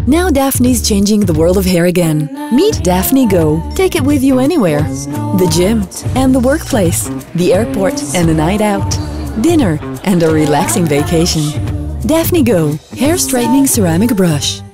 Now DAFNI's changing the world of hair again. Meet DAFNI Go. Take it with you anywhere. The gym and the workplace, the airport and a night out, dinner and a relaxing vacation. DAFNI Go, hair straightening ceramic brush.